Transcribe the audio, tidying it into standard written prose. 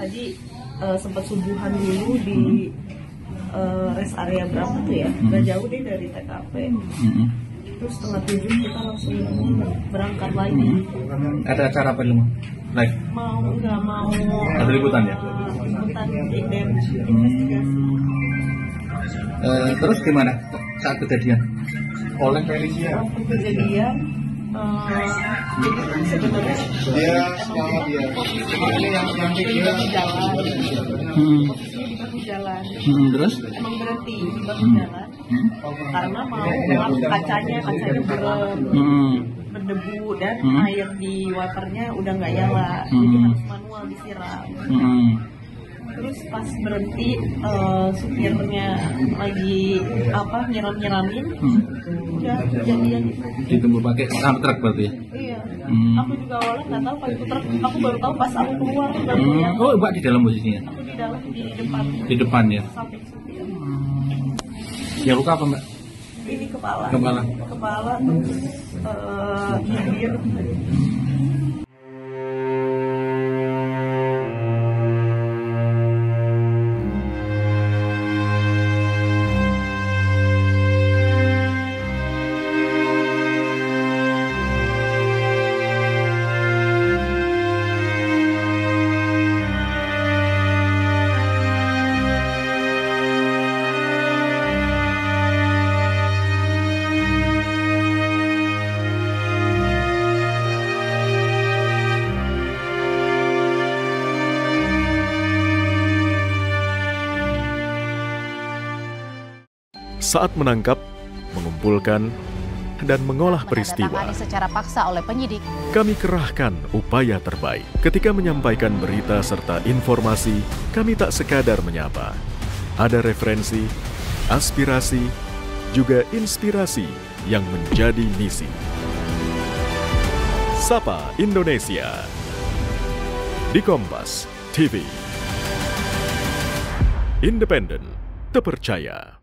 tadi sempat subuhan dulu di rest area berapa tuh ya, nggak jauh deh dari TKP. Terus setengah 7 kita langsung berangkat lagi. Ada acara apa dulu? Live? Nggak mau. Ada liputan ya? Liputan investigasi. Terus gimana saat kejadian? Oleh Felicia. Waktu kejadian, jadi sebenarnya Dia selamat dia. yang di bahu jalan. Posisinya di bahu jalan. Terus? Emang berhenti di bahu jalan karena mau ngelap kacanya berdebu dan air di waternya udah nggak nyala, jadi harus manual disiram. Terus pas berhenti, supirnya lagi nyiram-nyiramin, udah kejadian itu. Ditunggu pakai truk berarti ya? Iya. Aku juga awalnya nggak tahu pas itu truk. Aku baru tahu pas aku keluar baru lihat. Oh, Mbak di dalam posisinya? Aku di dalam di depan. Di depan ya? Samping supir. Yang luka apa, Mbak? Ini kepala. Kepala. Kepala terus bibir. Saat menangkap, mengumpulkan, dan mengolah peristiwa, secara paksa oleh penyidik, kami kerahkan upaya terbaik. Ketika menyampaikan berita serta informasi, kami tak sekadar menyapa. Ada referensi, aspirasi, juga inspirasi yang menjadi misi. Sapa Indonesia di Kompas TV. Independen, terpercaya.